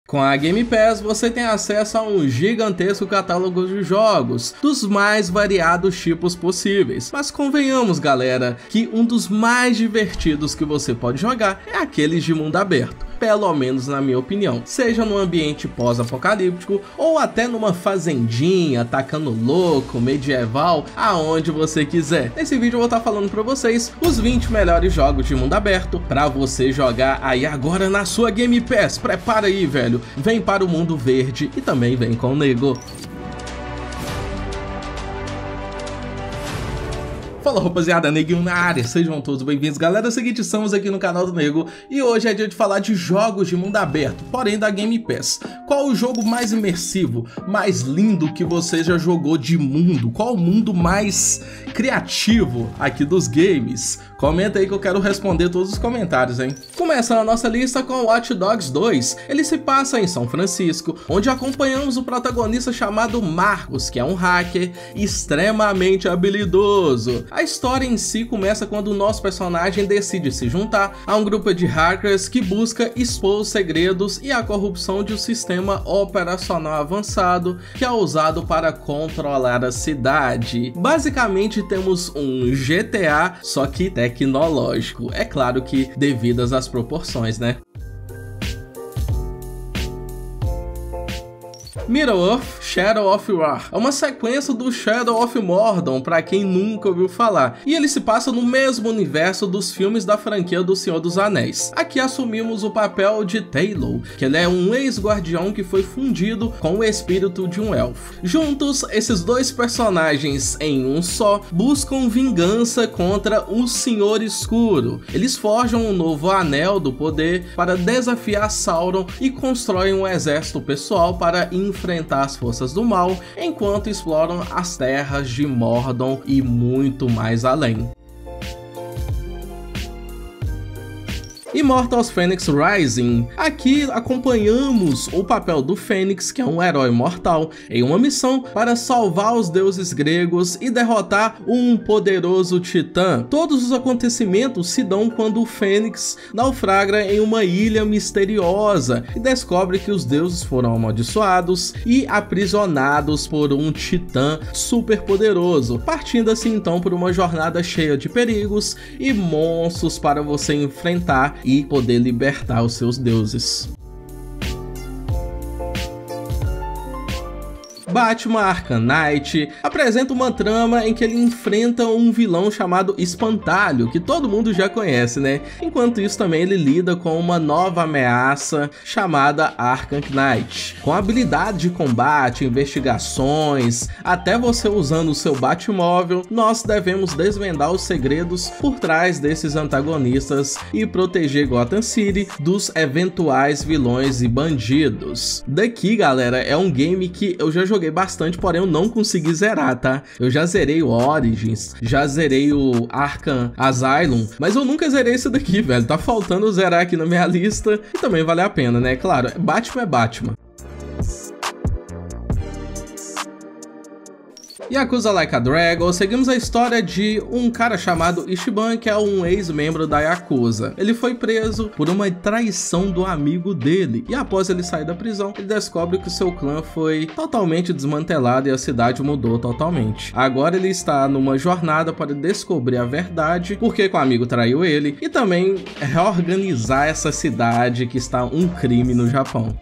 Com a Game Pass, você tem acesso a um gigantesco catálogo de jogos, dos mais variados tipos possíveis. Mas convenhamos, galera, que um dos mais divertidos que você pode jogar é aqueles de mundo aberto. Pelo menos na minha opinião, seja num ambiente pós-apocalíptico ou até numa fazendinha, tacando louco, medieval, aonde você quiser. Nesse vídeo eu vou estar falando pra vocês os 20 melhores jogos de mundo aberto pra você jogar aí agora na sua Game Pass. Prepara aí, velho, vem para o mundo verde e também vem com o Nego. Fala rapaziada, Neguinho na área, sejam todos bem-vindos. Galera, é o seguinte, estamos aqui no canal do Nego e hoje é dia de falar de jogos de mundo aberto, porém da Game Pass. Qual o jogo mais imersivo, mais lindo que você já jogou de mundo? Qual o mundo mais criativo aqui dos games? Comenta aí que eu quero responder todos os comentários, hein? Começa a nossa lista com Watch Dogs 2. Ele se passa em São Francisco, onde acompanhamos o protagonista chamado Marcos, que é um hacker extremamente habilidoso. A história em si começa quando o nosso personagem decide se juntar a um grupo de hackers que busca expor os segredos e a corrupção de um sistema operacional avançado que é usado para controlar a cidade. Basicamente temos um GTA, só que tecnológico. É claro que devidas às proporções, né? Middle-earth Shadow of War é uma sequência do Shadow of Mordor, para quem nunca ouviu falar, e ele se passa no mesmo universo dos filmes da franquia do Senhor dos Anéis. Aqui assumimos o papel de Taylor, que ele é um ex-guardião que foi fundido com o espírito de um elfo. Juntos, esses dois personagens em um só buscam vingança contra o Senhor Escuro. Eles forjam um novo anel do poder para desafiar Sauron e constroem um exército pessoal para enfrentar as forças do mal, enquanto exploram as terras de Mordor e muito mais além. Immortals Fenyx Rising. Aqui acompanhamos o papel do Fênix, que é um herói mortal, em uma missão para salvar os deuses gregos e derrotar um poderoso titã. Todos os acontecimentos se dão quando o Fênix naufraga em uma ilha misteriosa e descobre que os deuses foram amaldiçoados e aprisionados por um titã super poderoso, partindo assim então por uma jornada cheia de perigos e monstros para você enfrentar e poder libertar os seus deuses. Batman Arkham Knight apresenta uma trama em que ele enfrenta um vilão chamado Espantalho, que todo mundo já conhece, né? Enquanto isso também ele lida com uma nova ameaça chamada Arkham Knight. Com habilidade de combate, investigações, até você usando o seu Batmóvel, nós devemos desvendar os segredos por trás desses antagonistas e proteger Gotham City dos eventuais vilões e bandidos. Daqui, galera, é um game que eu já joguei bastante, porém eu não consegui zerar, tá? Eu já zerei o Origins, já zerei o Arkham Asylum, mas eu nunca zerei esse daqui, velho. Tá faltando zerar aqui na minha lista e também vale a pena, né? Claro, Batman é Batman. Yakuza Like a Dragon, seguimos a história de um cara chamado Ichiban, que é um ex-membro da Yakuza. Ele foi preso por uma traição do amigo dele, e após ele sair da prisão, ele descobre que o seu clã foi totalmente desmantelado e a cidade mudou totalmente. Agora ele está numa jornada para descobrir a verdade, porque o amigo traiu ele, e também reorganizar essa cidade que está um crime no Japão.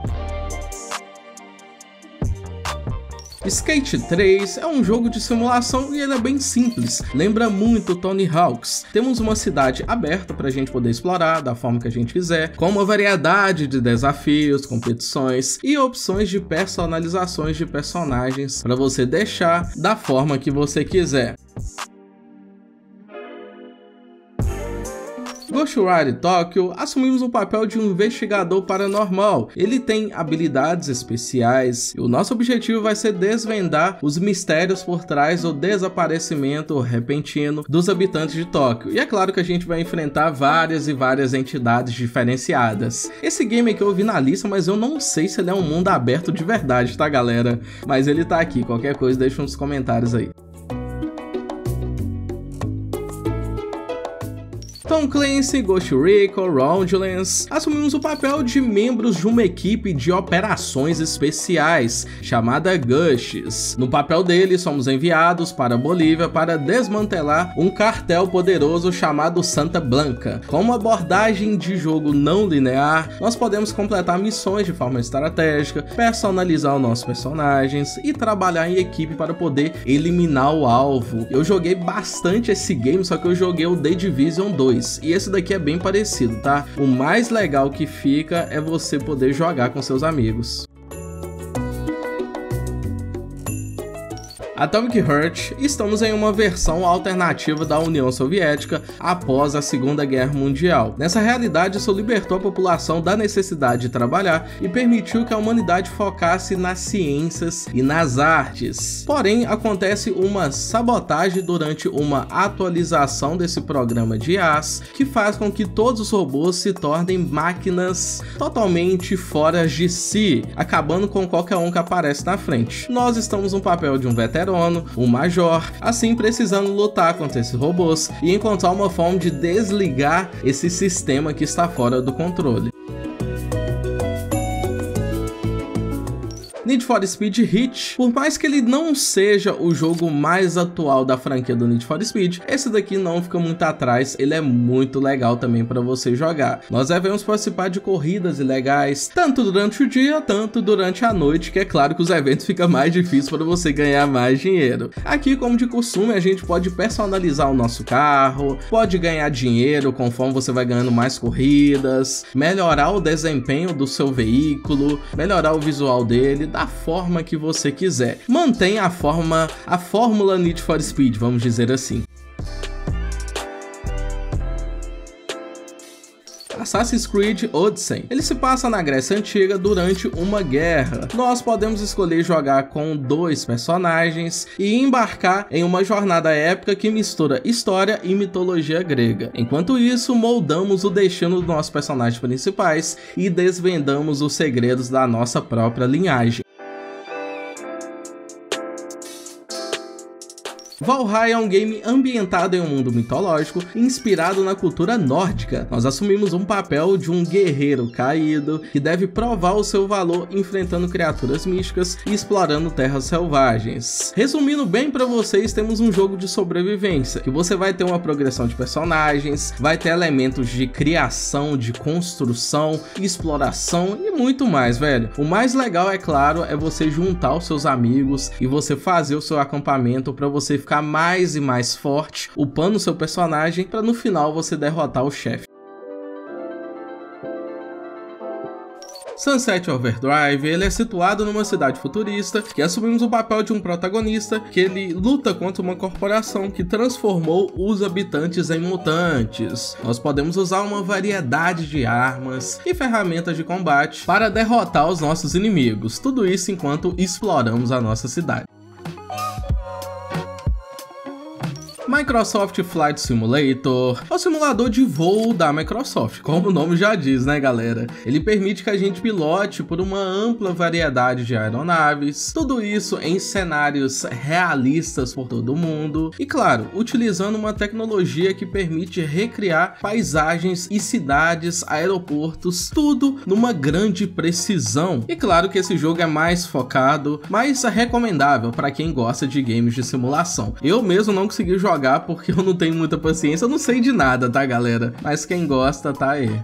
Skate 3 é um jogo de simulação e ele é bem simples, lembra muito Tony Hawk's. Temos uma cidade aberta para a gente poder explorar da forma que a gente quiser, com uma variedade de desafios, competições e opções de personalizações de personagens para você deixar da forma que você quiser. Ghostwire Tokyo, assumimos o papel de um investigador paranormal. Ele tem habilidades especiais e o nosso objetivo vai ser desvendar os mistérios por trás do desaparecimento repentino dos habitantes de Tóquio. E é claro que a gente vai enfrentar várias entidades diferenciadas. Esse game aqui eu vi na lista, mas eu não sei se ele é um mundo aberto de verdade, tá, galera? Mas ele tá aqui, qualquer coisa deixa nos comentários aí. Tom Clancy, Ghost Recon, Wildlands, assumimos o papel de membros de uma equipe de operações especiais chamada Gushes. No papel dele, somos enviados para a Bolívia para desmantelar um cartel poderoso chamado Santa Blanca. Com uma abordagem de jogo não linear, nós podemos completar missões de forma estratégica, personalizar os nossos personagens e trabalhar em equipe para poder eliminar o alvo. Eu joguei bastante esse game, só que eu joguei o The Division 2 e esse daqui é bem parecido, tá? O mais legal que fica é você poder jogar com seus amigos. Atomic Heart, estamos em uma versão alternativa da União Soviética após a Segunda Guerra Mundial. Nessa realidade, isso libertou a população da necessidade de trabalhar e permitiu que a humanidade focasse nas ciências e nas artes. Porém, acontece uma sabotagem durante uma atualização desse programa de IAs, que faz com que todos os robôs se tornem máquinas totalmente fora de si, acabando com qualquer um que aparece na frente. Nós estamos no papel de um veterano, um major, assim precisando lutar contra esses robôs e encontrar uma forma de desligar esse sistema que está fora do controle. Need for Speed Heat, por mais que ele não seja o jogo mais atual da franquia do Need for Speed, esse daqui não fica muito atrás, ele é muito legal também para você jogar. Nós devemos participar de corridas ilegais, tanto durante o dia, tanto durante a noite, que é claro que os eventos ficam mais difíceis para você ganhar mais dinheiro. Aqui, como de costume, a gente pode personalizar o nosso carro, pode ganhar dinheiro conforme você vai ganhando mais corridas, melhorar o desempenho do seu veículo, melhorar o visual dele, da forma que você quiser. Mantém a fórmula Need for Speed, vamos dizer assim. Assassin's Creed Odyssey. Ele se passa na Grécia Antiga durante uma guerra. Nós podemos escolher jogar com 2 personagens e embarcar em uma jornada épica que mistura história e mitologia grega. Enquanto isso, moldamos o destino dos nossos personagens principais e desvendamos os segredos da nossa própria linhagem. Valhalla é um game ambientado em um mundo mitológico inspirado na cultura nórdica. Nós assumimos um papel de um guerreiro caído que deve provar o seu valor enfrentando criaturas místicas e explorando terras selvagens. Resumindo bem para vocês, temos um jogo de sobrevivência, que você vai ter uma progressão de personagens, vai ter elementos de criação, de construção, exploração e muito mais, velho. O mais legal, é claro, é você juntar os seus amigos e você fazer o seu acampamento para você ficar mais e mais forte, upando o seu personagem para no final você derrotar o chefe. Sunset Overdrive, ele é situado numa cidade futurista que assumimos o papel de um protagonista que ele luta contra uma corporação que transformou os habitantes em mutantes. Nós podemos usar uma variedade de armas e ferramentas de combate para derrotar os nossos inimigos, tudo isso enquanto exploramos a nossa cidade. Microsoft Flight Simulator é o simulador de voo da Microsoft, como o nome já diz, né, galera? Ele permite que a gente pilote por uma ampla variedade de aeronaves, tudo isso em cenários realistas por todo o mundo e, claro, utilizando uma tecnologia que permite recriar paisagens e cidades, aeroportos, tudo numa grande precisão. E claro que esse jogo é mais focado, mais recomendável para quem gosta de games de simulação. Eu mesmo não consegui jogar porque eu não tenho muita paciência, eu não sei de nada, tá, galera? Mas quem gosta, tá aí.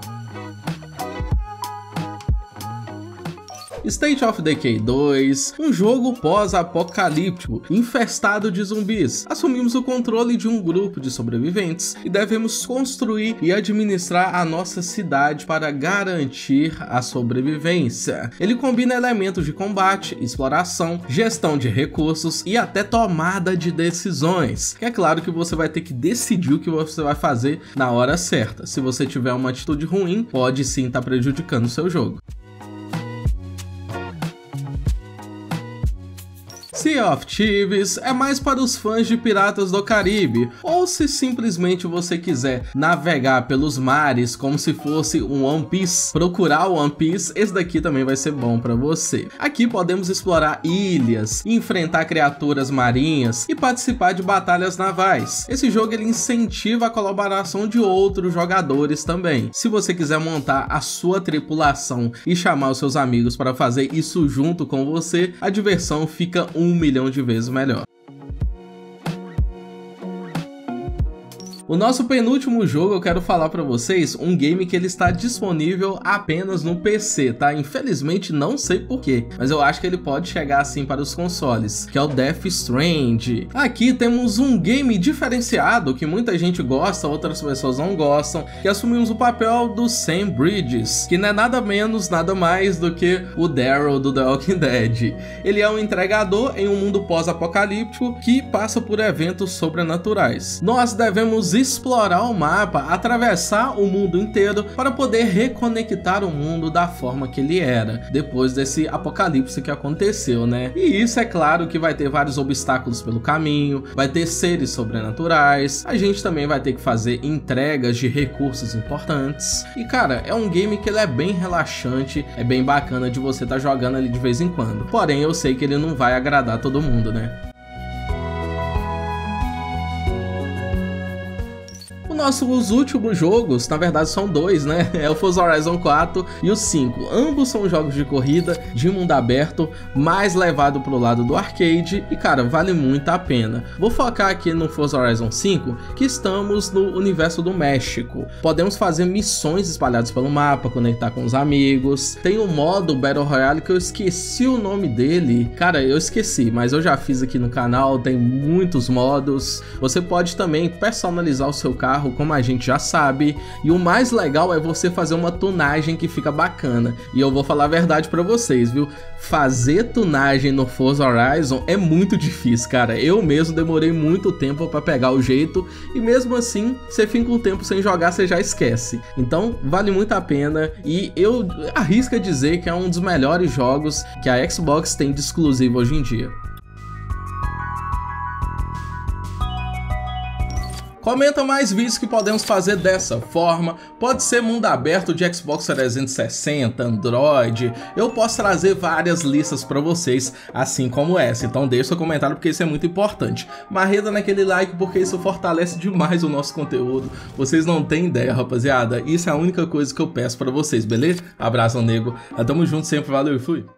State of Decay 2, um jogo pós-apocalíptico, infestado de zumbis. Assumimos o controle de um grupo de sobreviventes e devemos construir e administrar a nossa cidade para garantir a sobrevivência. Ele combina elementos de combate, exploração, gestão de recursos e até tomada de decisões. É claro que você vai ter que decidir o que você vai fazer na hora certa. Se você tiver uma atitude ruim, pode sim estar prejudicando o seu jogo. Sea of Thieves é mais para os fãs de Piratas do Caribe, ou se simplesmente você quiser navegar pelos mares como se fosse um One Piece, procurar o One Piece, esse daqui também vai ser bom para você. Aqui podemos explorar ilhas, enfrentar criaturas marinhas e participar de batalhas navais. Esse jogo ele incentiva a colaboração de outros jogadores também. Se você quiser montar a sua tripulação e chamar os seus amigos para fazer isso junto com você, a diversão fica 1 milhão de vezes melhor. O nosso penúltimo jogo eu quero falar pra vocês um game que ele está disponível apenas no PC, tá? Infelizmente não sei porquê, mas eu acho que ele pode chegar assim para os consoles, que é o Death Stranding. Aqui temos um game diferenciado que muita gente gosta, outras pessoas não gostam, que assumimos o papel do Sam Bridges, que não é nada menos, nada mais do que o Daryl do The Walking Dead. Ele é um entregador em um mundo pós-apocalíptico que passa por eventos sobrenaturais. Nós devemos explorar o mapa, atravessar o mundo inteiro para poder reconectar o mundo da forma que ele era, depois desse apocalipse que aconteceu, né? E isso é claro que vai ter vários obstáculos pelo caminho, vai ter seres sobrenaturais, a gente também vai ter que fazer entregas de recursos importantes. E cara, é um game que ele é bem relaxante, é bem bacana de você estar jogando ali de vez em quando. Porém, eu sei que ele não vai agradar todo mundo, né? Nossos últimos jogos, na verdade são dois, né? É o Forza Horizon 4 e o 5. Ambos são jogos de corrida, de mundo aberto, mais levado pro lado do arcade e, cara, vale muito a pena. Vou focar aqui no Forza Horizon 5, que estamos no universo do México. Podemos fazer missões espalhadas pelo mapa, conectar com os amigos. Tem um modo Battle Royale que eu esqueci o nome dele. Cara, eu esqueci, mas eu já fiz aqui no canal, tem muitos modos. Você pode também personalizar o seu carro, como a gente já sabe, e o mais legal é você fazer uma tunagem que fica bacana. E eu vou falar a verdade pra vocês, viu? Fazer tunagem no Forza Horizon é muito difícil, cara. Eu mesmo demorei muito tempo pra pegar o jeito, e mesmo assim, você fica um tempo sem jogar, você já esquece. Então, vale muito a pena, e eu arrisco dizer que é um dos melhores jogos que a Xbox tem de exclusivo hoje em dia. Comenta mais vídeos que podemos fazer dessa forma, pode ser mundo aberto de Xbox 360, Android, eu posso trazer várias listas para vocês, assim como essa, então deixa seu comentário porque isso é muito importante. Marreta naquele like porque isso fortalece demais o nosso conteúdo, vocês não têm ideia, rapaziada, isso é a única coisa que eu peço para vocês, beleza? Abraço, nego, tamo junto sempre, valeu e fui!